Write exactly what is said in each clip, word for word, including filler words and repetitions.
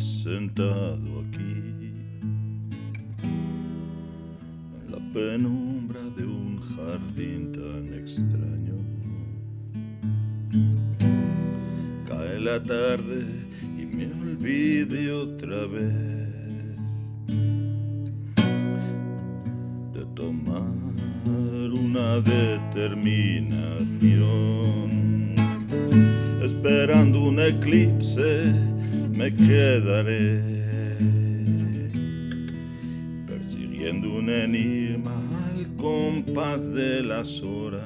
sentado aquí en la penumbra de un jardín tan extraño. Cae la tarde y me olvidé otra vez de tomar una determinación. Esperando un eclipse me quedaré, persiguiendo un enigma al compás de las horas,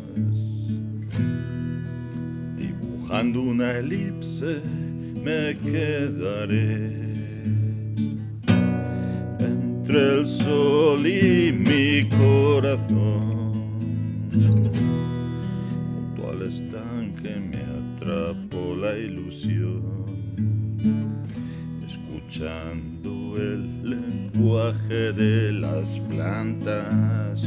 dibujando una elipse me quedaré entre el sol y mi corazón. Junto al estanque me atrapó la ilusión, escuchando el lenguaje de las plantas.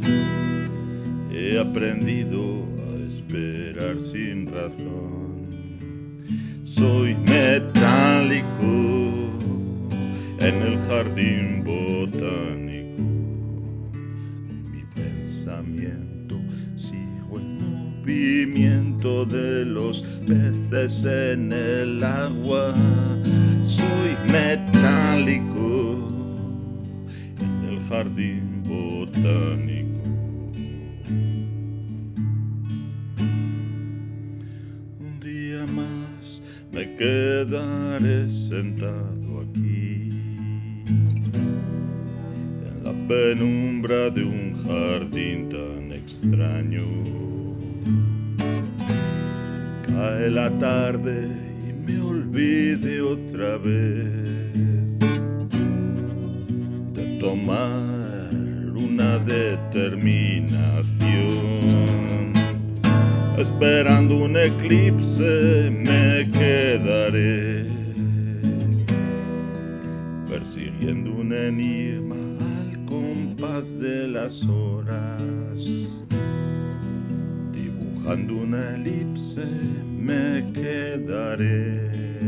He aprendido a esperar sin razón. Soy metálico en el jardín botánico. Con mi pensamiento sigo el movimiento de los peces en el agua. Soy metálico en el jardín botánico. Un día más me quedaré sentado aquí en la penumbra de un jardín tan extraño. Cae la tarde y me olvidé otra vez de tomar una determinación. Esperando un eclipse me quedaré, persiguiendo un enigma al compás de las horas, dibujando una elipse me quedaré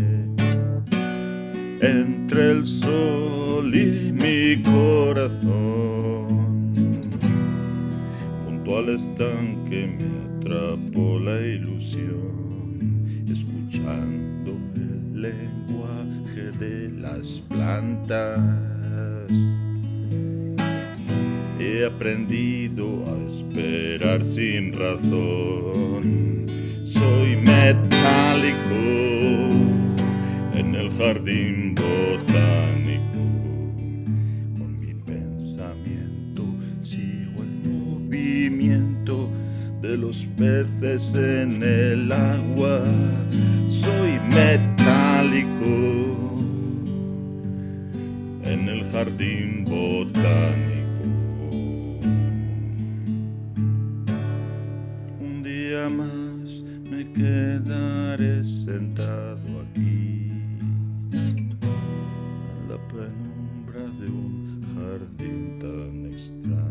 entre el sol y mi corazón. Junto al estanque me atrapó la ilusión, escuchando el lenguaje de las plantas. He aprendido a esperar sin razón. Soy metálico en el jardín botánico. Con mi pensamiento sigo el movimiento de los peces en el agua. Soy metálico en el jardín botánico. Un día más me quedaré sentado aquí en la penumbra de un jardín tan extraño.